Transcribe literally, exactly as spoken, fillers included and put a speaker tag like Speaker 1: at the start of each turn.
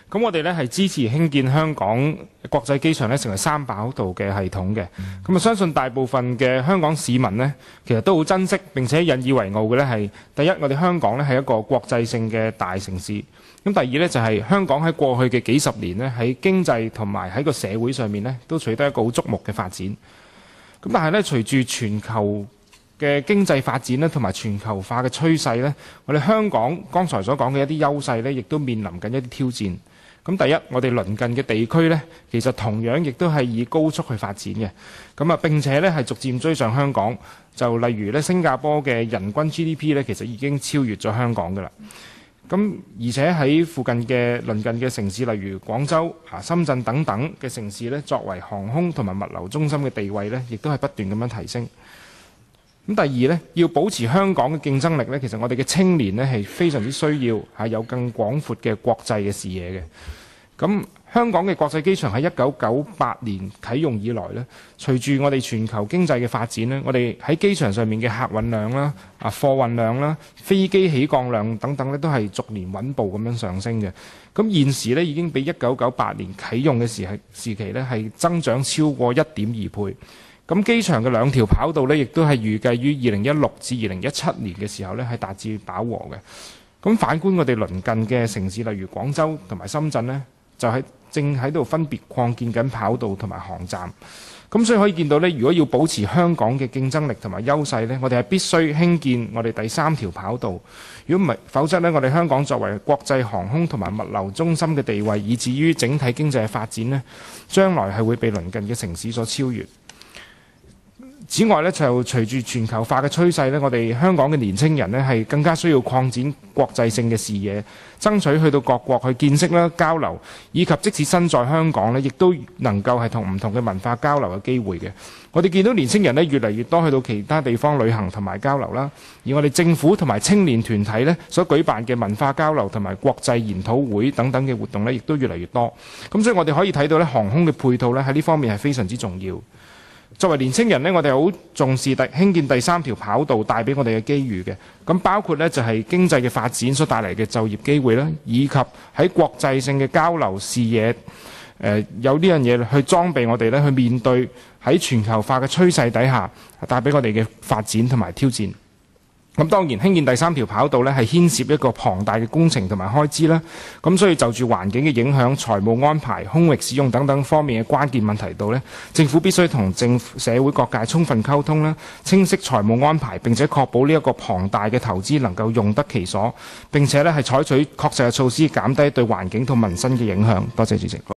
Speaker 1: 咁我哋咧係支持興建香港國際機場咧成為三跑道嘅系統嘅。咁啊，相信大部分嘅香港市民呢，其實都好珍惜並且引以為傲嘅咧係第一，我哋香港咧係一個國際性嘅大城市。咁第二咧就係香港喺過去嘅幾十年咧喺經濟同埋喺個社會上面咧都取得一個好矚目嘅發展。咁但係咧隨住全球嘅經濟發展咧，同埋全球化嘅趨勢咧，我哋香港剛才所講嘅一啲優勢咧，亦都面臨緊一啲挑戰。咁第一，我哋鄰近嘅地區咧，其實同樣亦都係以高速去發展嘅。咁啊，並且咧係逐漸追上香港。就例如咧，新加坡嘅人均 G D P 咧，其實已經超越咗香港㗎啦。咁而且喺附近嘅鄰近嘅城市，例如廣州、啊深圳等等嘅城市咧，作為航空同埋物流中心嘅地位咧，亦都係不斷咁樣提升。咁第二咧，要保持香港嘅競爭力咧，其實我哋嘅青年咧係非常之需要係有更廣闊嘅國際嘅視野嘅。咁香港嘅國際機場喺一九九八年啟用以來咧，隨住我哋全球經濟嘅發展咧，我哋喺機場上面嘅客運量啦、啊貨運量啦、飛機起降量等等咧，都係逐年穩步咁樣上升嘅。咁現時咧已經比一九九八年啟用嘅時係時期咧係增長超過一點二倍。咁機場嘅兩條跑道咧，亦都係預計於二零一六至二零一七年嘅時候咧係達至飽和嘅。咁反觀我哋鄰近嘅城市，例如廣州同埋深圳咧，就喺正喺度分別擴建緊跑道同埋航站。咁所以可以見到咧，如果要保持香港嘅競爭力同埋優勢咧，我哋係必須興建我哋第三條跑道。如果唔係，否則咧，我哋香港作為國際航空同埋物流中心嘅地位，以至於整體經濟嘅發展咧，將來係會被鄰近嘅城市所超越。此外咧，就隨住全球化嘅趨勢咧，我哋香港嘅年青人咧係更加需要擴展國際性嘅視野，爭取去到各國去見識啦、交流，以及即使身在香港咧，亦都能夠係同唔同嘅文化交流嘅機會嘅。我哋見到年青人咧越嚟越多去到其他地方旅行同埋交流啦，而我哋政府同埋青年團體咧所舉辦嘅文化交流同埋國際研討會等等嘅活動咧，亦都越嚟越多。咁所以我哋可以睇到咧，航空嘅配套咧喺呢方面係非常之重要。作為年青人呢，我哋好重視第興建第三條跑道帶俾我哋嘅機遇嘅。咁包括呢，就係經濟嘅發展所帶嚟嘅就業機會啦，以及喺國際性嘅交流視野，誒有呢樣嘢去裝備我哋咧，去面對喺全球化嘅趨勢底下帶俾我哋嘅發展同埋挑戰。咁當然興建第三條跑道咧，係牽涉一個龐大嘅工程同埋開支啦。咁所以就住環境嘅影響、財務安排、空域使用等等方面嘅關鍵問題度咧，政府必須同政府社會各界充分溝通啦，清晰財務安排，並且確保呢一個龐大嘅投資能夠用得其所，並且咧係採取確實嘅措施減低對環境同民生嘅影響。多謝主席。